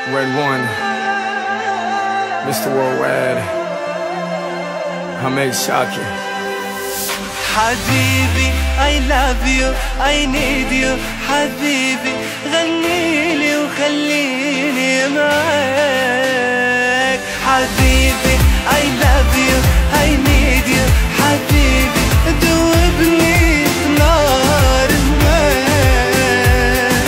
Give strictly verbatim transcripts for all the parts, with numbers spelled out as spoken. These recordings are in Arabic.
Red One, Mister Worldwide, Hamed Shaki. حبيبي I love you I need you حبيبي غنيلي وخليني معاك حبيبي I love you I need you حبيبي دوبني في نار الماء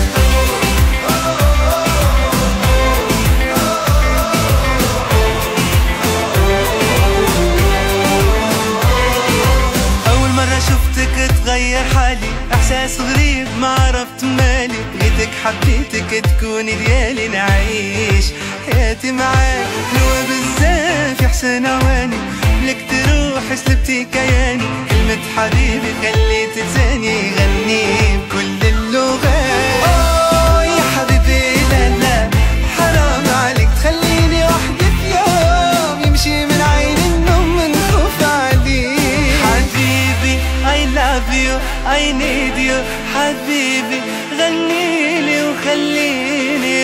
أول مرة شفتك تغير حالي إحساس غريب ما عرفت مالي لقيتك حبيتك تكوني ديالي نعيش حياتي معاك حلوة بزاف يا حسن عواني لك تروح سلبتي كياني كلمة حبيبي خليت لساني يغني بكل اللغات أوه يا حبيبي لا لا حرام عليك تخليني وحدي في يوم يمشي من عين النوم من خوف عليك حبيبي I love you I need you حبيبي غنيلي وخليني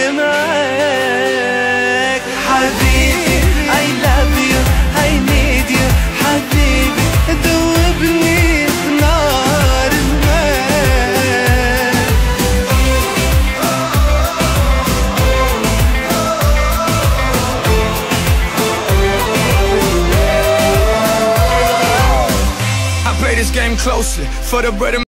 معاك حبيبي I love you I need you حبيبي دوبني في نار الماء I play this game closely for the bread and